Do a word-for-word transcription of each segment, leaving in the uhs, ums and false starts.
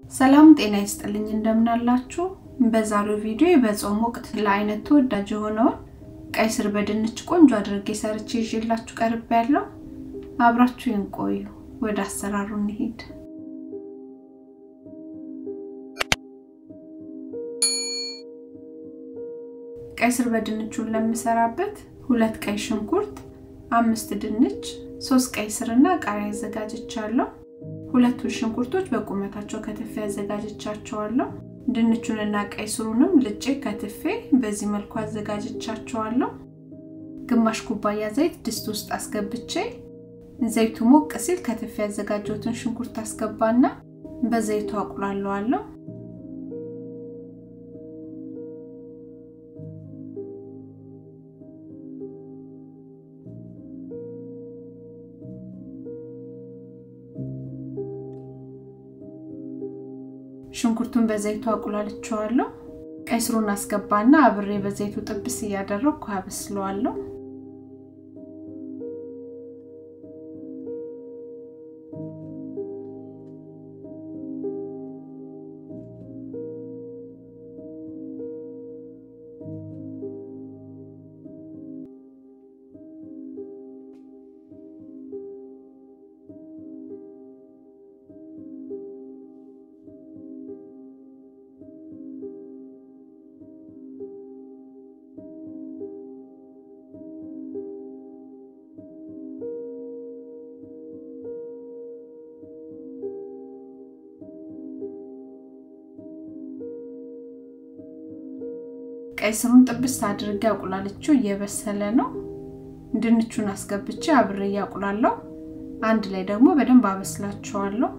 ሰላም ጤና ይስጥልኝ እንደምን አላችሁ በዛሬው ቪዲዮ በጾም ወቅት ለአይነት ተወዳጅ ሆነው ቀይ ስር በድንች ቆንጆ አድርጌ ሰርቼ ይዤላችሁ ቀርቤያለሁ አብራችሁን ቆዩ ወደ አሰራሩ እንሂድ ቀይ ስር በድንቹን ለምሰራበት ሁለት ቀይ ሽንኩርት አምስት ድንች ሶስት ቀይ ስርና ቃሪያ አዘጋጅቻለሁ ሁለቱ ሽንኩርቶች በቁመታቸው ከተፈ ያዘጋጅቻቸዋለሁ ድንቹንና ቀይ ስሩንም ልጬ ከተፈ በዚህ መልኩ አዘጋጅቻቸዋለሁ ግማሽ ኩባያ ዘይት ድስት ውስጥ አስገብቼ ዘይቱ ሞቅ ሲል ከተፈ ያዘጋጀሁትን ሽንኩርት አስገባና በዘይቱ አቁላለዋለሁ ሽንኩርቱን በዘይቱ አቁላልቻለሁ ቀይ ስሩን አስገባና አብሬ በዘይቱ ጥብስ ያደረኩ አብስለዋለሁ ቀይ ስሩን ጥብስ አድርጌ አቁላልቼው እየበሰለ ነው ድንቹን አስገብቼ አብሬ ያቁላለው አንድ ላይ ደግሞ በደንብ አበስላቸዋለሁ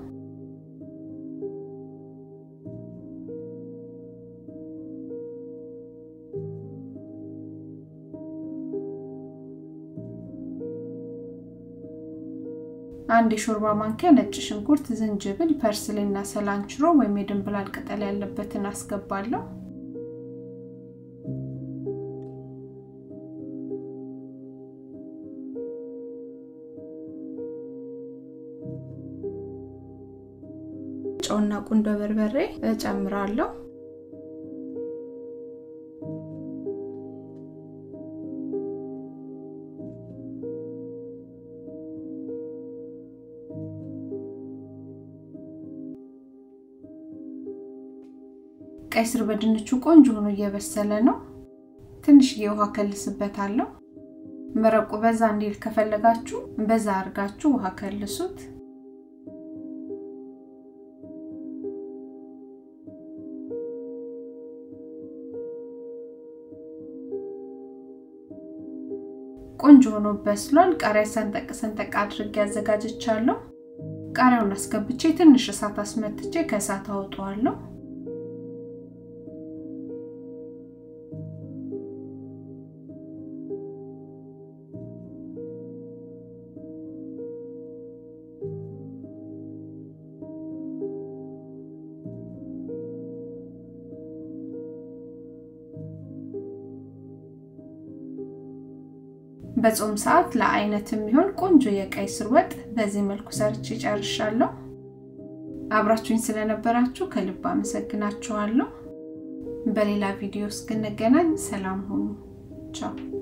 አንድ ሾርባ ማንኪያ ነጭ ሽንኩርት ዝንጅብል ፐርስሊና ሰላንችሮ ወይ የድንብላል ቅጠል ያለበትን አስገባለሁ ጨውና ቁንዶ በርበሬ እጨምራለሁ ቀይ ስር በድንቹ ቆንጆ ሆኖ እየበሰለ ነው ትንሽ የውሃ ከልስበታለሁ መረቁ በዛ እንዲል ከፈለጋችሁ በዛ አርጋችሁ ውሃ ከልሱት ቆንጆ ሆኖ በስሏል ቃሪያ ሰንጠቅ ሰንጠቅ አድርጌ ያዘጋጅቻለሁ ቃሪያውን አስገብቼ ትንሽ እሳት አስመጥቼ ከእሳት አውጣዋለሁ በጾም ሰዓት ለአይነትም ይሁን ቆንጆ የቀይ ስር ወጥ በዚህ መልኩ ሰርቼ ጨርሻለሁ አብራችሁኝ ስለነበራችሁ ከልብ አመሰግናችኋለሁ በሌላ ቪዲዮ እስክንገናኝ ሰላም ሁኑ ቻው